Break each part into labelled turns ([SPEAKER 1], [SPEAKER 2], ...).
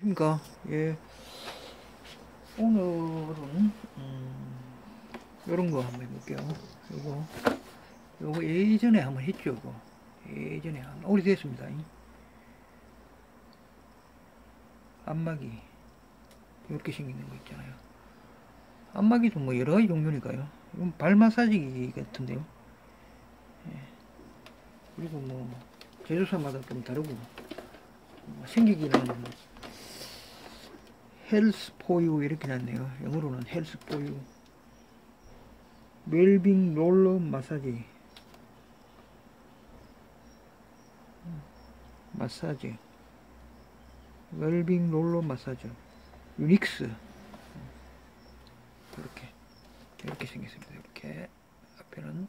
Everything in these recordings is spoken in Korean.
[SPEAKER 1] 그러니까 예, 오늘은 요런 거 한번 해볼게요. 요거 예전에 한번 했죠. 요거 예전에 한 오래됐습니다. 안마기 이렇게 생기는 거 있잖아요. 안마기도 뭐 여러 가지 종류니까요. 이건 발 마사지기 같은데요. 그리고 뭐 제조사마다 좀 다르고 생기기는 헬스 포유 이렇게 났네요. 영어로는 헬스 포유. 웰빙 롤러 마사지 웰빙 롤러 마사지 유닉스 이렇게 생겼습니다. 이렇게 앞에는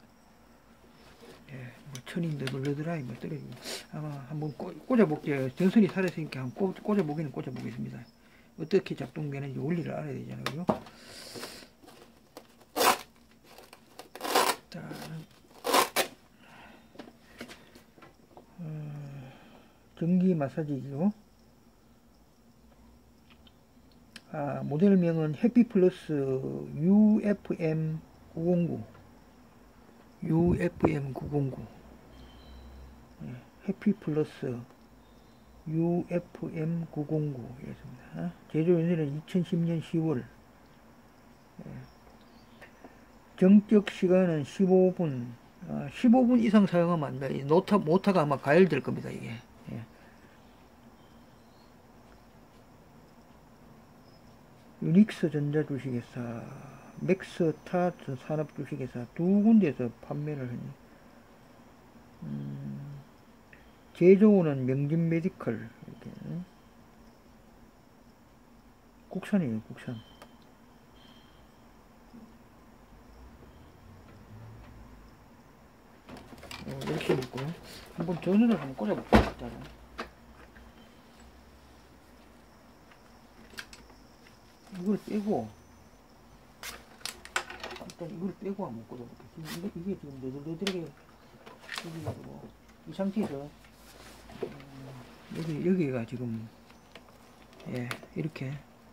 [SPEAKER 1] 예, 뭐 천인 더블러드라이 뭐 떨어지고 아마 한번 꽂아볼게요. 전선이 살아있으니까 한번 꽂아보기는 꽂아보겠습니다. 어떻게 작동되는지 원리를 알아야 되잖아요. 그죠? 일단 전기 마사지기고 모델명은 해피플러스 UFM909 해피플러스 UFM909 이렇습니다. 제조 연료는 2010년 10월. 정적 시간은 15분. 15분 이상 사용하면 안 돼. 모터가 아마 가열될 겁니다, 이게. 예. 유닉스 전자주식회사, 맥스타 산업주식회사 두 군데에서 판매를 했네. 제조원은 명진메디컬. 이렇게. 국산이에요, 국산. 이렇게 있고 한번 전원을 한번 꽂아볼게요. 이걸 빼고 일단 이걸 빼고 한번 꽂아볼게요. 지금 이게 지금 너덜너덜하게 생겨가지고 이 상태에서 여기가 지금 예 이렇게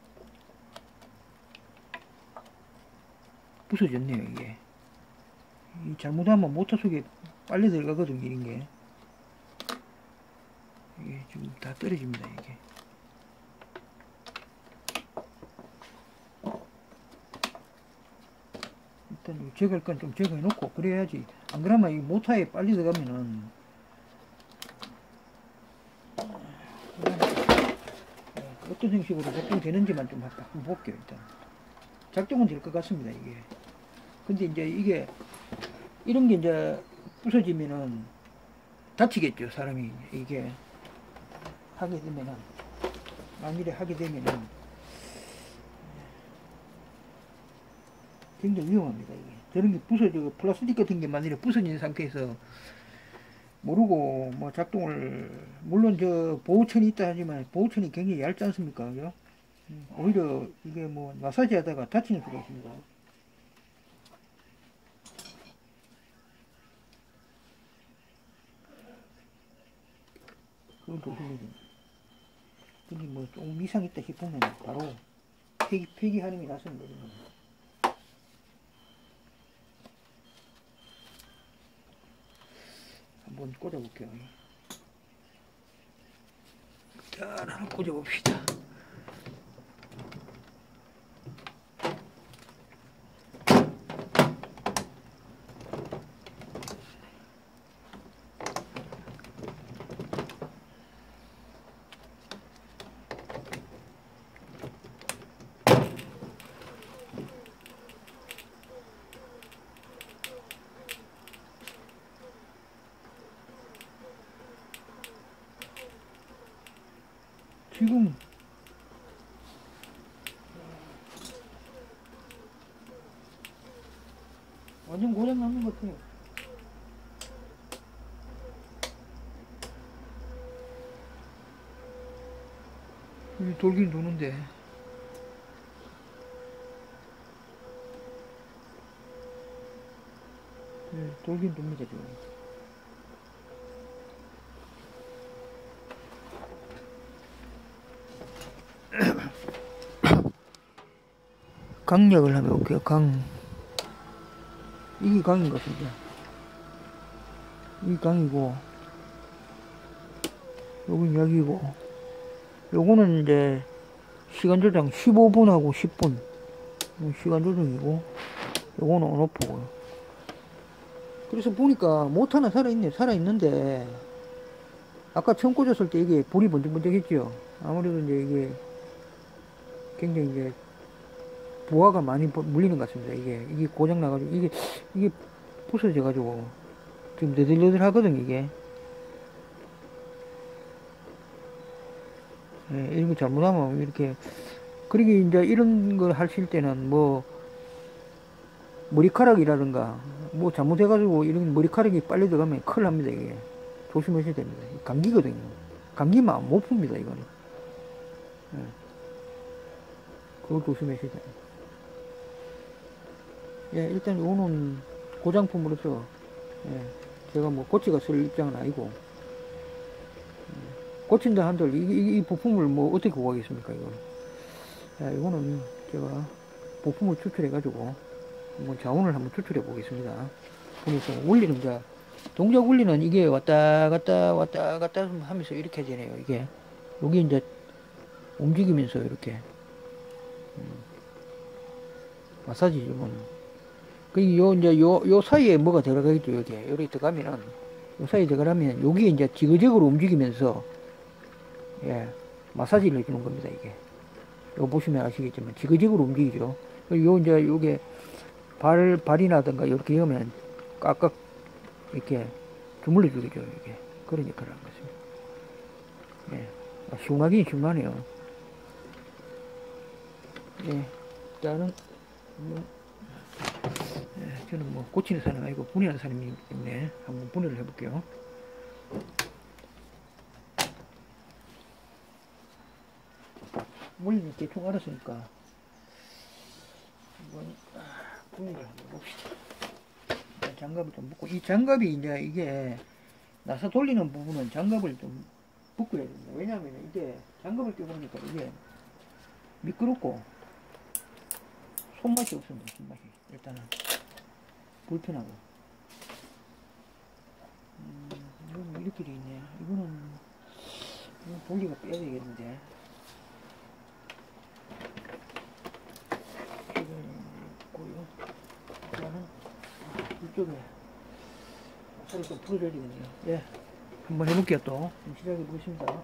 [SPEAKER 1] 부서졌네요. 이게 잘못하면 모터 속에 빨리 들어가거든요. 이게 지금 다 떨어집니다. 이게 일단 제거할 건 좀 제거해 놓고 그래야지. 안 그러면 이 모터에 빨리 들어가면은 어떤 형식으로 작동되는지만 좀 한번 볼게요. 일단 작동은 될 것 같습니다. 이게 근데 이제 이게 이런 게 이제 부서지면은 다치겠죠. 사람이 이게 하게 되면은 만일에 하게 되면은 굉장히 위험합니다. 이게 저런 게 부서지고 플라스틱 같은 게 만일에 부서진 상태에서 모르고 뭐 작동을 물론 저 보호천이 있다 하지만 보호천이 굉장히 얇지 않습니까? 그죠? 오히려 이게 뭐 마사지 하다가 다치는 수가 있습니다. 그건 조심해야 됩니다. 근데 뭐 조금 이상 있다 싶으면 바로 폐기하는 게 낫습니다. 한번 꽂아볼게요. 자, 하나 꽂아봅시다. 지금 완전 고장 나는 것 같아요. 돌긴 도는데 돌긴 돕니다. 지금 강약을 한번 볼게요. 이게 강인 것 같습니다. 이 강이고, 여긴 약이고, 요거는 이제 시간 조정 15분하고 10분 시간 조정이고, 요거는 온오프고요. 그래서 보니까 모터 하나 살아있는데 아까 처음 꽂았을 때 이게 불이 번쩍번쩍 했죠. 아무래도 이제 이게 굉장히 이제 부하가 많이 물리는 것 같습니다. 이게 고장 나가지고 이게 부서져 가지고 지금 너덜너덜 하거든 이게. 예, 이런 거 잘못하면 이렇게. 그리고 이제 이런 걸 하실 때는 뭐 머리카락이라든가 뭐 잘못해가지고 이런 머리카락이 빨리 들어가면 큰일 납니다. 이게 조심하셔야 됩니다. 감기거든요. 감기만 못 풉니다 이거는. 예. 그걸 조심하셔야 됩니다. 예, 일단 요거는 고장품으로서, 예, 제가 뭐 고치가 쓸 입장은 아니고, 고친다 한들 이 부품을 뭐 어떻게 구하겠습니까 이거는. 자, 이거는 제가 부품을 추출해 가지고 한번 자원을 한번 추출해 보겠습니다. 보니까 원리는 이제 동작 원리는 이게 왔다 갔다 하면서 이렇게 되네요. 이게 여기 이제 움직이면서 이렇게 마사지 좀. 그리고 이제 요 사이에 뭐가 들어가겠죠. 여기 들어가면은 요 사이에 들어가면 여기 이제 지그재그로 움직이면서, 예, 마사지를 해주는 겁니다. 이게 요 보시면 아시겠지만 지그재그로 움직이죠. 요 이제 요게 발이나든가 이렇게 하면 깍깍 이렇게 주물러 주겠죠. 이게 그런 역할을 하는 것입니다. 예, 시원하긴 시원하네요. 예, 일단은 예, 저는 뭐 고치는 사람 아니고 분해하는 사람이기 때문에 한번 분해를 해볼게요. 원리는 대충 알았으니까 한번 분해를 한번 봅시다. 장갑을 좀 묶고, 이 장갑이 이제 이게 나사 돌리는 부분은 장갑을 좀 묶어야 됩니다. 왜냐하면 이게 장갑을 끼고 보니까 이게 미끄럽고 손맛이 없습니다. 손맛이 일단은 불편하고. 이건 이렇게 돼 있네. 이거는 돌리가 빼야 되겠는데. 이쪽에 살을 좀 풀어줘야 되겠네요. 예, 한번 해볼게요. 또 시작해 보겠습니다.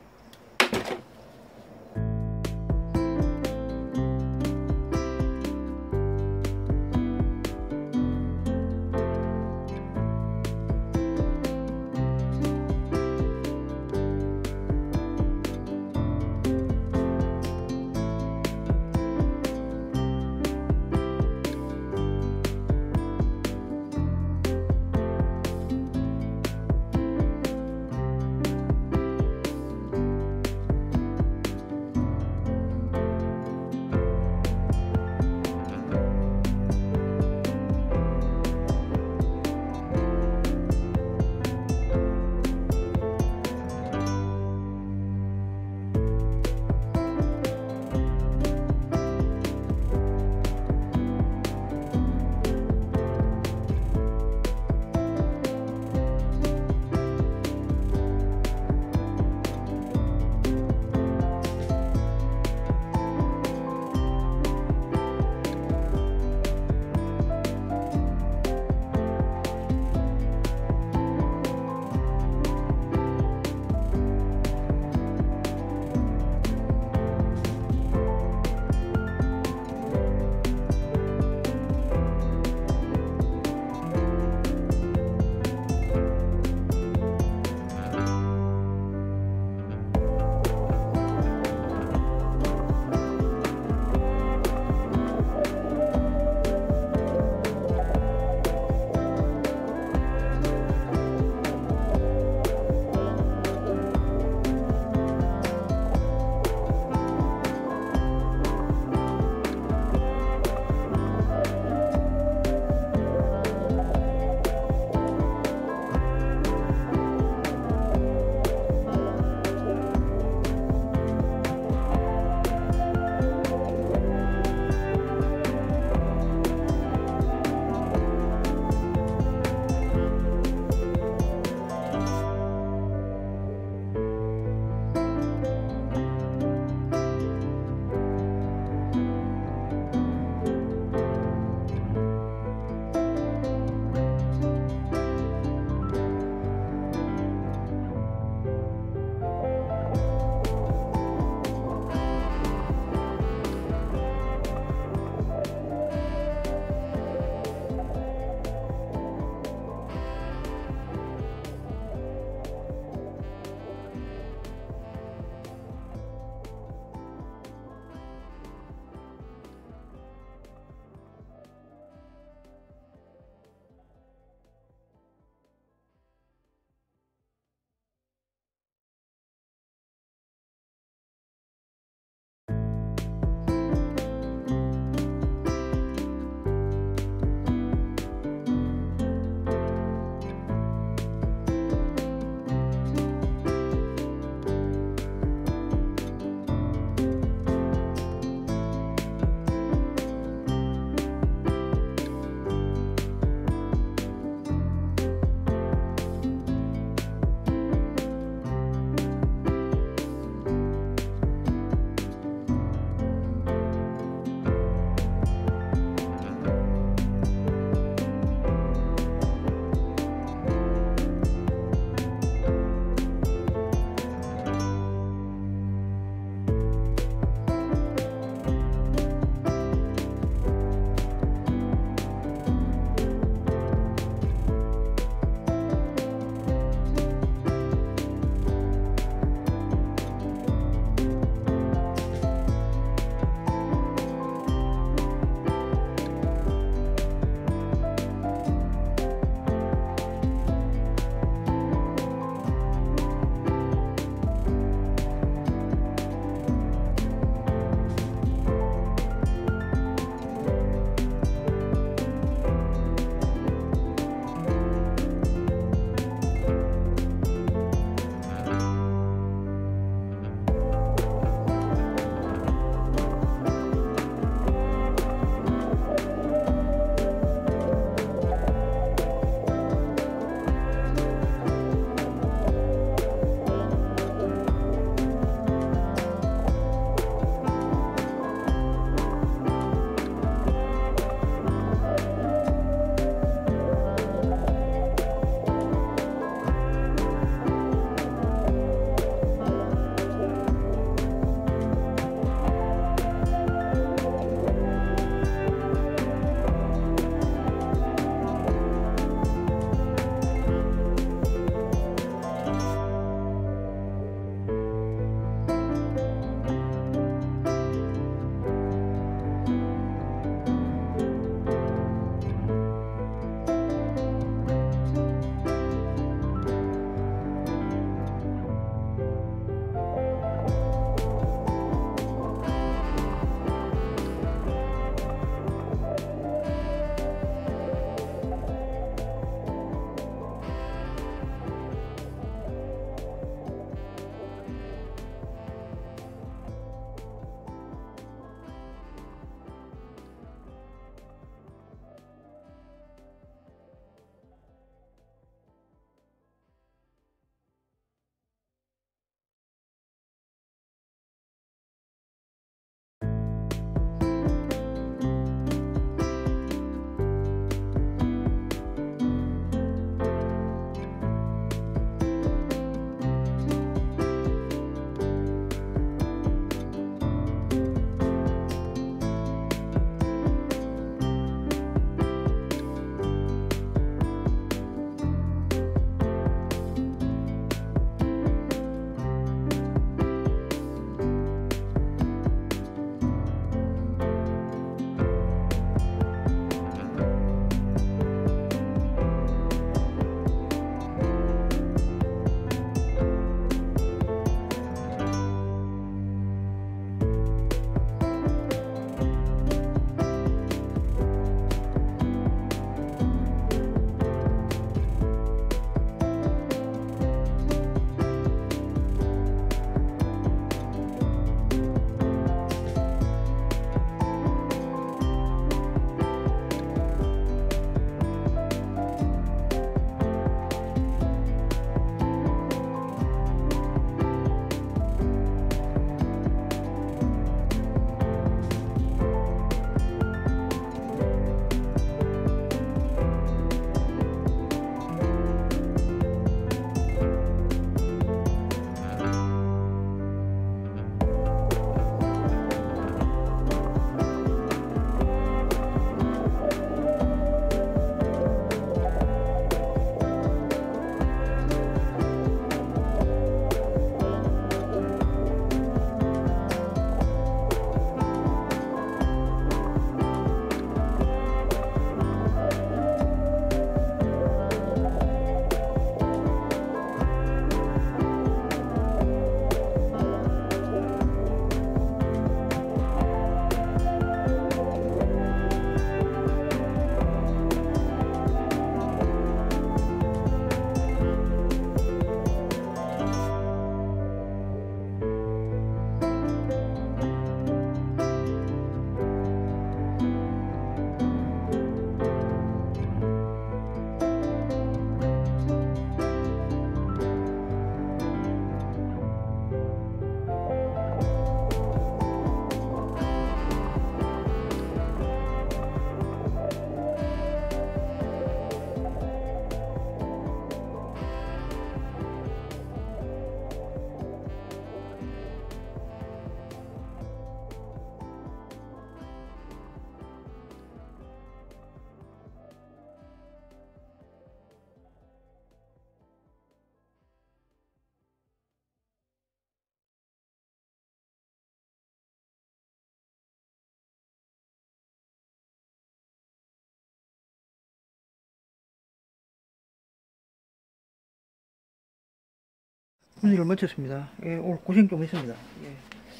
[SPEAKER 1] 분리를 마쳤습니다. 예, 오늘 고생 좀 했습니다. 예.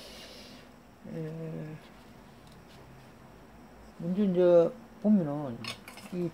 [SPEAKER 1] 먼저 이제 보면은 이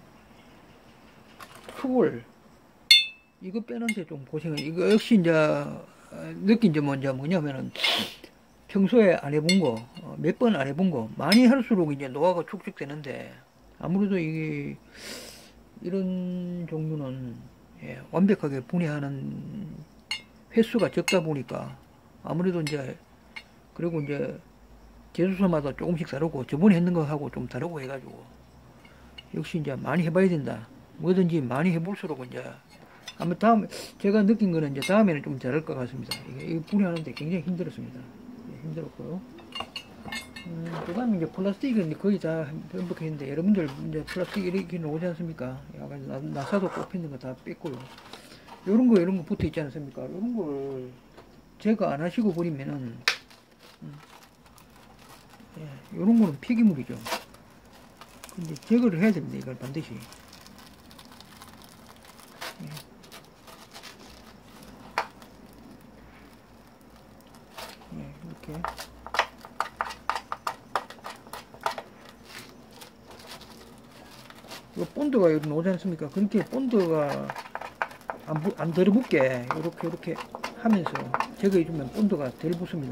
[SPEAKER 1] 툭을 이거 빼는데 좀 고생을, 이거 역시 이제 느낀 점은 이제 뭐냐면은 평소에 안 해본 거, 몇 번 안 해본 거 많이 할수록 이제 노화가 축적되는데, 아무래도 이게 이런 종류는 예, 완벽하게 분해하는 횟수가 적다 보니까 아무래도 이제, 그리고 이제 제조사마다 조금씩 다르고 저번에 했는 거하고 좀 다르고 해가지고 역시 이제 많이 해봐야 된다. 뭐든지 많이 해볼수록 이제 아마 다음, 제가 느낀 거는 이제 다음에는 좀 잘할 것 같습니다. 이게 분해하는데 굉장히 힘들었습니다. 예, 힘들었고요. 그 다음에 이제 플라스틱은 거의 다 반복했는데, 여러분들 이제 플라스틱 이렇게 나오지 않습니까? 약간 나사도 꼽히는 거 다 뺐고요. 이런 거 붙어 있지 않습니까? 이런 걸 제거 안 하시고 버리면은, 예, 이런 거는 폐기물이죠. 근데 제거를 해야 됩니다. 이걸 반드시. 예. 예, 이렇게. 이 본드가 여기 나오지 않습니까? 그렇게 본드가 안 들어붙게 이렇게 하면서 제거해주면 본드가 덜 붙습니다.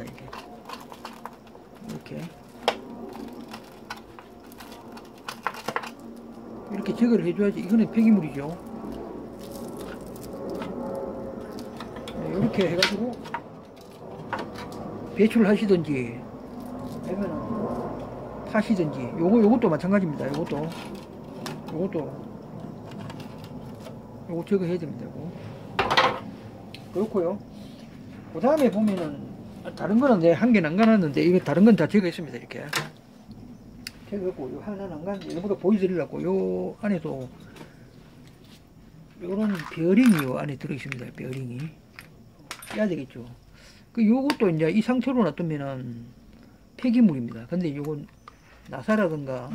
[SPEAKER 1] 이렇게 제거를 해줘야지. 이거는 폐기물이죠. 이렇게 해가지고 배출을 하시든지 아니면 파시든지, 요것도 마찬가지입니다. 요거 제거해야 됩니다. 그렇고요. 그 다음에 보면은 다른 거는 내 한 개는 안 가놨는데, 이거 다른 건 다 제거했습니다. 이렇게 제거했고, 요 하나는 안 가는데 일부러 보여드리려고 요 안에도 요런 베어링이 요 안에 들어있습니다. 베어링이 빼야 되겠죠. 요것도 이제 이 상태로 놔두면은 폐기물입니다. 근데 요건 나사라든가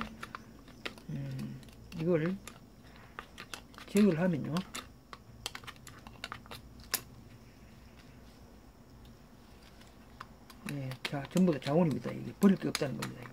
[SPEAKER 1] 이걸 제거를 하면요, 예, 자, 전부 다 자원입니다. 이게 버릴 게 없다는 겁니다.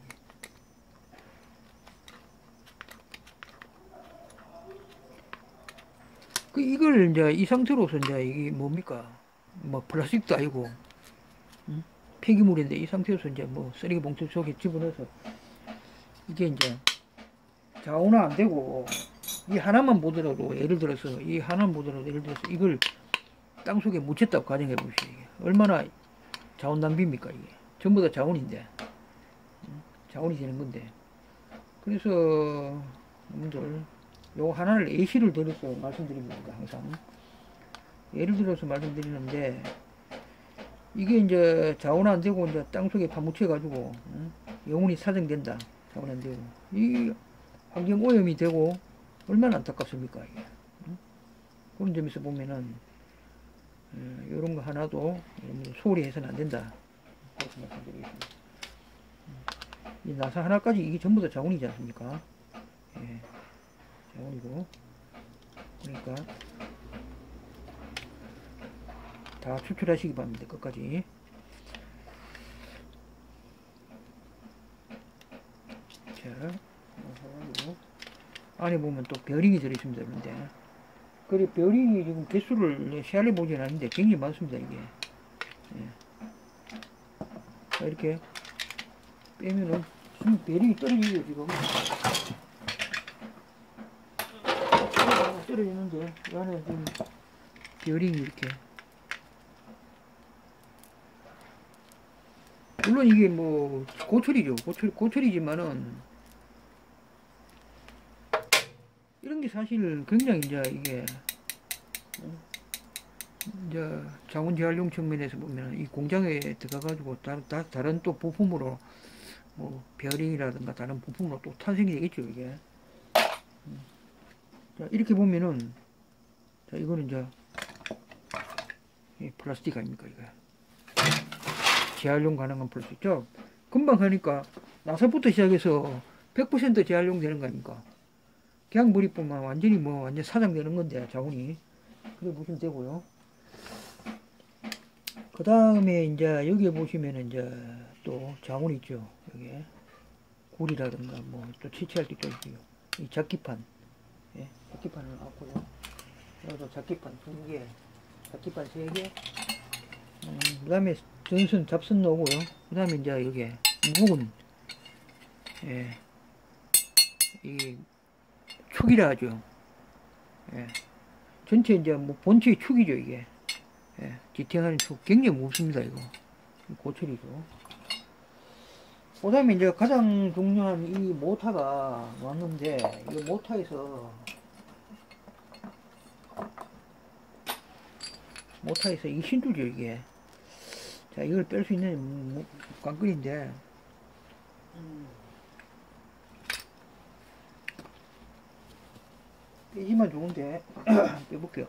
[SPEAKER 1] 이걸 이제 이 상태로서 이제 이게 뭡니까? 뭐 플라스틱도 아니고 폐기물인데, 이 상태에서 이제 뭐 쓰레기 봉투 속에 집어넣어서 이게 이제 자원화 안 되고, 이 하나만 보더라도 예를 들어서 이걸 땅속에 묻혔다고 가정해 보시죠. 얼마나 자원 낭비입니까? 이게 전부 다 자원인데, 자원이 되는 건데. 그래서 여러분들 요 하나를 예시를 들어서 말씀드립니다. 항상 예를 들어서 말씀드리는데, 이게 이제 자원 안 되고 이제 땅속에 파묻혀 가지고 영혼이 사정된다. 자원 안 되고 이 환경 오염이 되고 얼마나 안타깝습니까? 이게. 그런 점에서 보면은 이런 거 하나도 소홀히 해서는 안 된다. 그렇게 말씀드리겠습니다. 이 나사 하나까지 이게 전부 다 자원이지 않습니까? 예, 자원이고, 그러니까 다 추출하시기 바랍니다. 끝까지. 자, 안에 보면 또 베어링이 들어있습니다. 그런데 그래, 베어링이 지금 개수를 세알려 보진 않는데 굉장히 많습니다. 이게. 예. 자, 이렇게 빼면은 지금 베어링이 떨어지죠. 지금 떨어지는데 이 안에 지금 베어링이 이렇게, 물론 이게 뭐 고철이죠. 고철이지만은 이런 게 사실 굉장히 이제 이게 이제 자원 재활용 측면에서 보면 이 공장에 들어가가지고 다른 또 부품으로 뭐 베어링이라든가 다른 부품으로 또 탄생이 되겠죠. 이게. 자, 이렇게 보면은, 자, 이거는 이제 이 플라스틱 아닙니까? 이거 재활용 가능한 플라스틱죠. 금방 하니까 나사부터 시작해서 100% 재활용 되는 거 아닙니까? 그냥 머리뿐만 완전 사장되는 건데, 자원이. 그래 보시면 되고요. 그 다음에 이제 여기에 보시면은 이제 또 자문 있죠. 여기에 굴이라든가 뭐 또 채취할 때 또 있고요. 이 잡기판, 예, 잡기판을 놨고요. 여기도 잡기판 2개, 잡기판 3개. 그 다음에 전선 잡선 놓고요. 그 다음에 이제 여기에 묵은, 예, 이 축이라 하죠. 예, 전체 이제 뭐 본체의 축이죠 이게. 예, 지탱하는 축 굉장히 무겁습니다 이거. 고철이죠. 그 다음에 이제 가장 중요한 이 모터가 왔는데, 이 모터에서 이 신두죠 이게. 자, 이걸 뺄 수 있는 관건인데, 빼지만 좋은데 빼볼게요.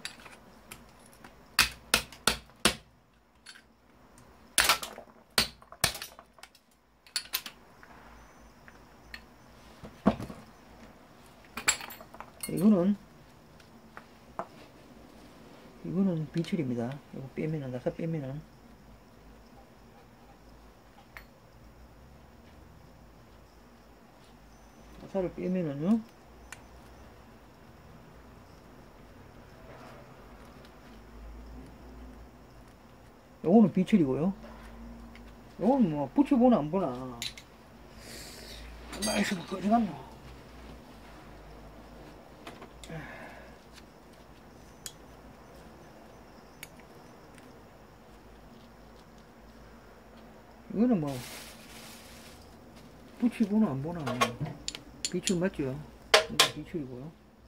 [SPEAKER 1] 이거는 비철입니다. 이거 빼면은, 나사 빼면은, 나사를 빼면은요, 요거는 비철이고요. 요건 뭐 붙여보나 안 보나 얼마 있으면 꺼져갔노. 이거는 뭐 붙여보나 안 보나 비철 맞죠? 이거 비철이고요.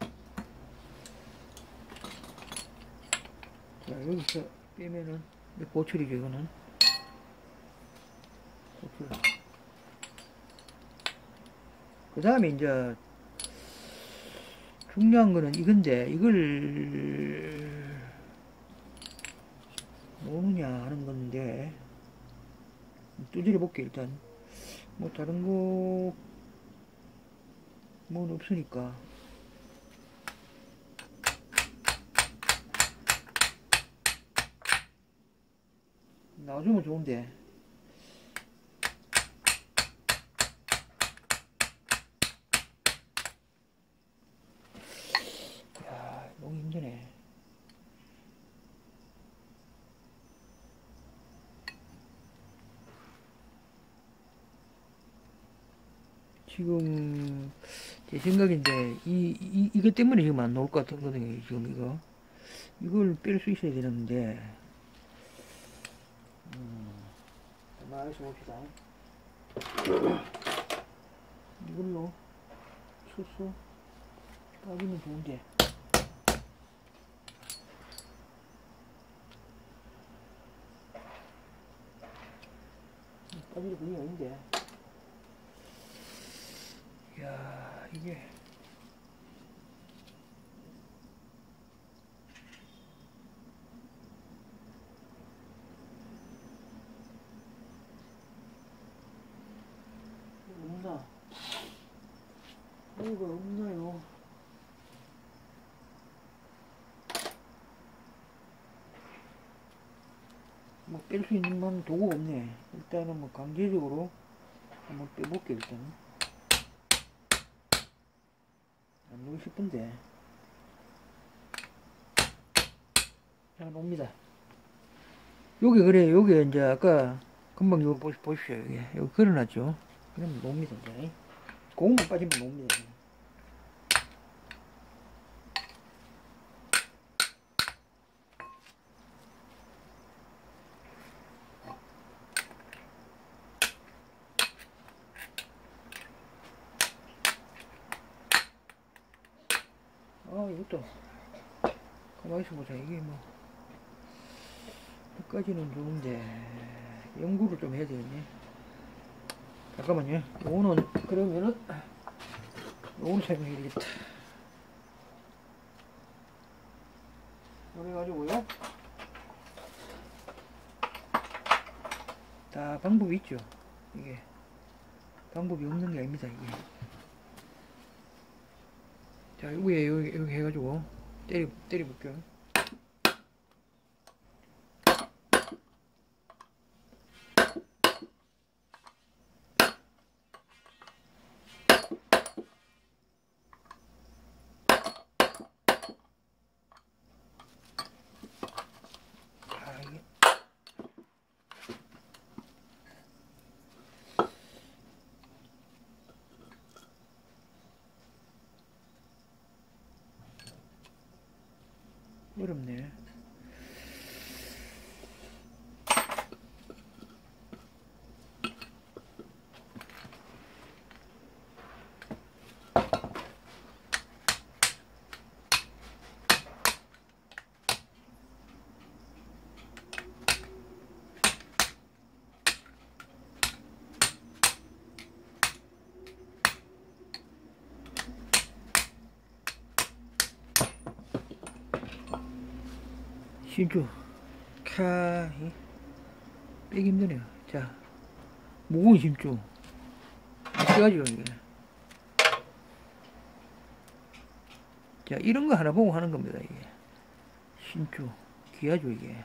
[SPEAKER 1] 자, 여기서 빼면은 고철이죠 이거는. 고철. 그 다음에 이제 중요한 거는 이건데, 이걸 뭐느냐 하는 건데, 두드려 볼게요 일단. 뭐 다른 거 뭐는 없으니까. 나와주면 좋은데. 야, 너무 힘드네. 지금 제 생각인데 이것 때문에 지금 안 나올 것 같거든요. 지금 이걸 뺄 수 있어야 되는데, 가만히 있어 봅시다. 이걸로 쳐서 빠지면 좋은데. 빠질 분이 아닌데. 이야, 이게 없나? 뭐가 없나요? 뭐 뺄 수 있는 만 도구가 없네. 일단은 뭐 강제적으로 한번 빼볼게. 일단 안 놓고 싶은데. 자, 놓습니다. 요게 그래. 요게 이제 아까 금방 요거 보십시오. 여기 걸어놨죠. 그러면 놓습니다. 이제 고구만 빠지면 놓습니다. 이것도 가만히 있어보자. 이게 뭐 끝까지는 좋은데 연구를 좀 해야 되겠네. 잠깐만요. 요거는 그러면은 요거는 사용해야 되겠다. 그래가지고요, 다 방법이 있죠. 이게 방법이 없는 게 아닙니다. 이게. 자, 위에 여기 해가지고 때려볼게요. 어렵네. 신주 빼기 힘드네요. 자, 무거운 신주 빼가지고 이게. 자, 이런 거 하나 보고 하는 겁니다. 이게 신주 귀하죠. 이게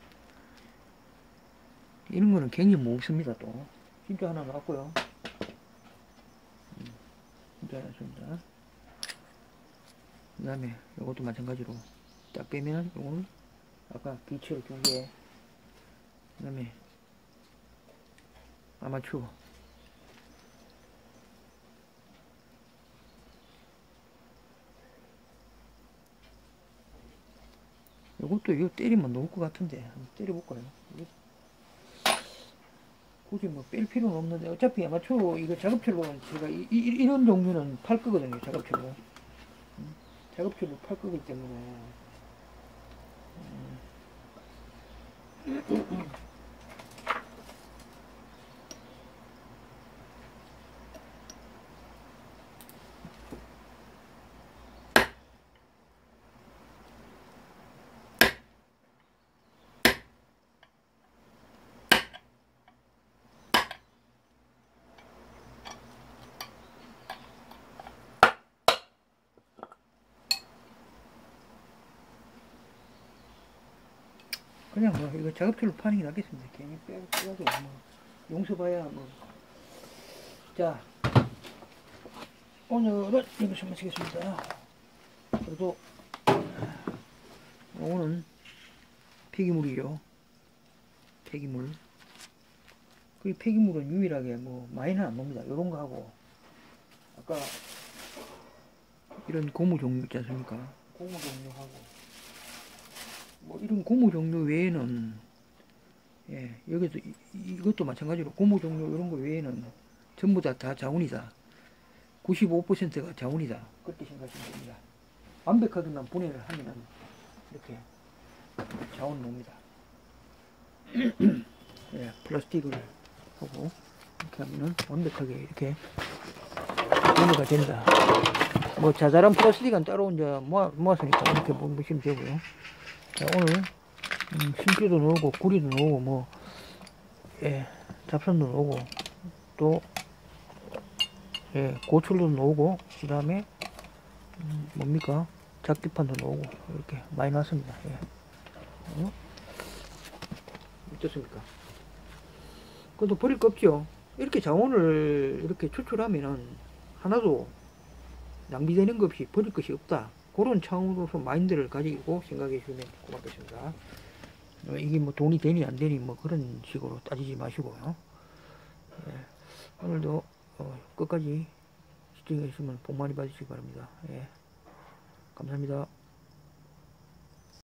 [SPEAKER 1] 이런 거는 굉장히 무겁습니다. 또 신주 하나 나왔고요. 신주 하나 씁니다. 그 다음에 이것도 마찬가지로 딱 빼면 이거는 아까 비치로 2개, 그 다음에 아마추어, 이것도 이거 때리면 놓을 것 같은데 한번 때려볼까요? 굳이 뭐 뺄 필요는 없는데 어차피 아마추어 이거 작업철로 제가 이런 종류는 팔 거거든요. 작업철로 작업철로 팔 거기 때문에 그냥 뭐 이거 작업철로 파는 게 낫겠습니다. 괜히 빼가지고 뭐 용서봐야 뭐. 자, 오늘은 여기서 마치겠습니다. 그래도 오늘은 폐기물이죠. 폐기물. 그 폐기물은 유일하게 뭐 많이는 안 놉니다. 요런 거 하고 아까 이런 고무 종류 있지 않습니까? 고무 종류하고 뭐 이런 고무 종류 외에는, 예, 여기도 이것도 마찬가지로 고무 종류 이런 거 외에는 전부 다 자운이다. 95%가 자운이다. 그렇게 생각하시면 됩니다. 완벽하게만 분해를 하면 이렇게 자원 놉니다. 예, 플라스틱을 하고 이렇게 하면은 완벽하게 이렇게 분해가 된다. 뭐 자잘한 플라스틱은 따로 이제 모았으니까 이렇게 보시면 되고요. 자, 오늘 신기도 넣고 구리도 넣고 뭐, 예, 잡선도 넣고 또, 예, 고철도 넣고 그 다음에 뭡니까 작기판도 넣고 이렇게 많이 놨습니다. 예. 어떻습니까? 그것도 버릴 거 없죠. 이렇게 자원을 이렇게 추출하면은 하나도 낭비되는 것 없이 버릴 것이 없다. 그런 차원으로서 마인드를 가지고 생각해 주시면 고맙겠습니다. 이게 뭐 돈이 되니 안 되니 뭐 그런 식으로 따지지 마시고요. 예. 오늘도 끝까지 시청해 주시면 복 많이 받으시기 바랍니다. 예. 감사합니다.